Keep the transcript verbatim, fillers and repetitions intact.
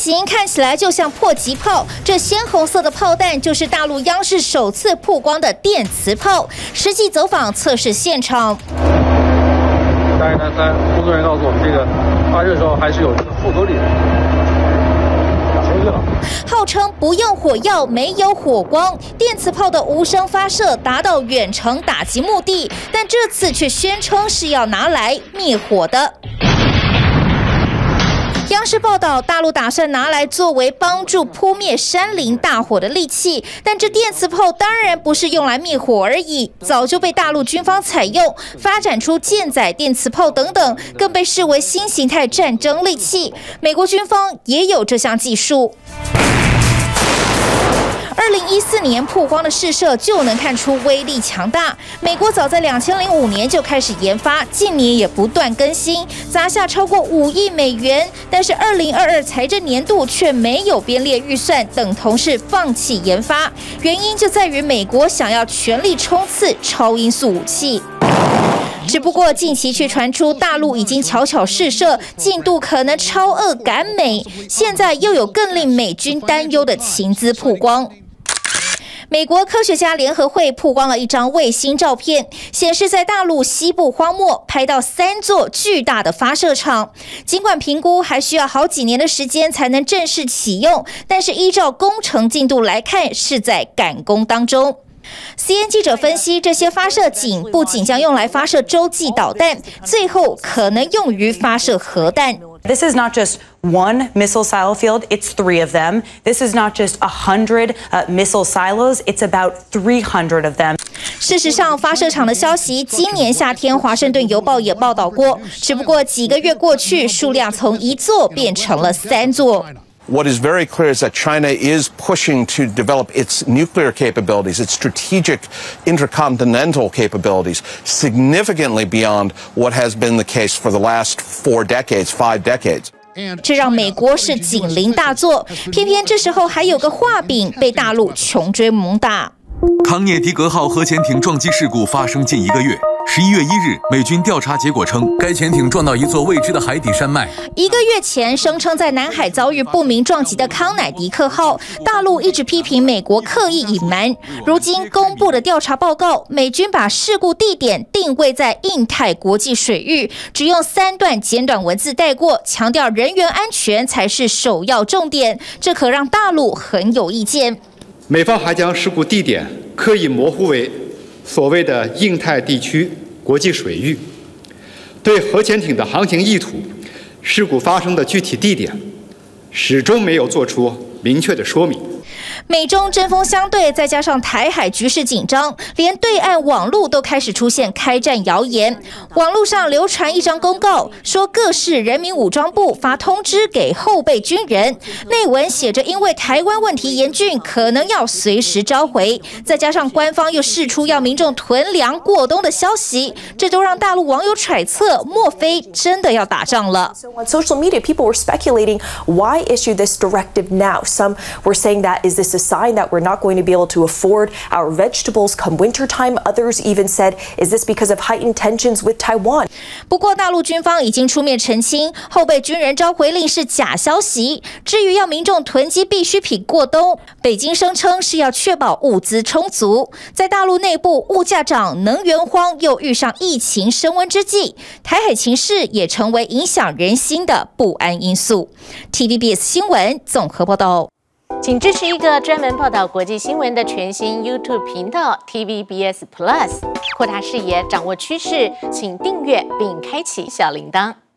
形看起来就像迫击炮，这鲜红色的炮弹就是大陆央视首次曝光的电磁炮。实际走访测试现场， 大概呢，三工作人员告诉我们，这个发射的时候还是有这个复合力的。 号称不用火药，没有火光，电磁炮的无声发射达到远程打击目的，但这次却宣称是要拿来灭火的。 央视报道，大陆打算拿来作为帮助扑灭山林大火的利器，但这电磁炮当然不是用来灭火而已，早就被大陆军方采用，发展出舰载电磁炮等等，更被视为新形态战争利器。美国军方也有这项技术。 二零一四年曝光的试射就能看出威力强大。美国早在两千零五年就开始研发，近年也不断更新，砸下超过五亿美元。但是二零二二财政年度却没有编列预算，等同是放弃研发。原因就在于美国想要全力冲刺超音速武器。 只不过近期却传出大陆已经悄悄试射，进度可能超俄赶美。现在又有更令美军担忧的情资曝光。 美国科学家联合会曝光了一张卫星照片，显示在大陆西部荒漠拍到三座巨大的发射场。尽管评估还需要好几年的时间才能正式启用，但是依照工程进度来看，是在赶工当中。 C N 记者分析，这些发射井不仅将用来发射洲际导弹，最后可能用于发射核弹。 This is not just one missile silo field, it's three of them. This is not just a hundred uh, missile silos, it's about three hundred of them. 事实上，发射场的消息，今年夏天《华盛顿邮报》也报道过，只不过几个月过去，数量从一座变成了三座。 What is very clear is that China is pushing to develop its nuclear capabilities, its strategic intercontinental capabilities, significantly beyond what has been the case for the last four decades, five decades. 这让美国是警铃大作，偏偏这时候还有个画饼被大陆穷追猛打。 康涅狄格号核潜艇撞击事故发生近一个月。 十一月一日，美军调查结果称，该潜艇撞到一座未知的海底山脉。 一个月前，声称在南海遭遇不明撞击的康乃狄克号，大陆一直批评美国刻意隐瞒。如今公布的调查报告，美军把事故地点定位在印太国际水域，只用三段简短文字带过，强调人员安全才是首要重点。这可让大陆很有意见。 美方还将事故地点刻意模糊为 所谓的印太地区国际水域，对核潜艇的航行意图、事故发生的具体地点，始终没有做出明确的说明。 美中针锋相对，再加上台海局势紧张，连对岸网络都开始出现开战谣言。网络上流传一张公告，说各市人民武装部发通知给后备军人，内文写着因为台湾问题严峻，可能要随时召回。再加上官方又释出要民众囤粮过冬的消息，这都让大陆网友揣测，莫非真的要打仗了 ？So on social media, people were speculating why issue this directive now. Some were saying that is this a sign that we're not going to be able to afford our vegetables come wintertime. Others even said, is this because of heightened tensions with Taiwan? 不过，大陆军方已经出面澄清，后备军人召回令是假消息。至于要民众囤积必需品过冬，北京声称是要确保物资充足。在大陆内部，物价涨、能源荒，又遇上疫情升温之际，台海情势也成为影响人心的不安因素。T V B S 新闻综合报道。 请支持一个专门报道国际新闻的全新 YouTube 频道 T V B S Plus， 扩大视野，掌握趋势，请订阅并开启小铃铛。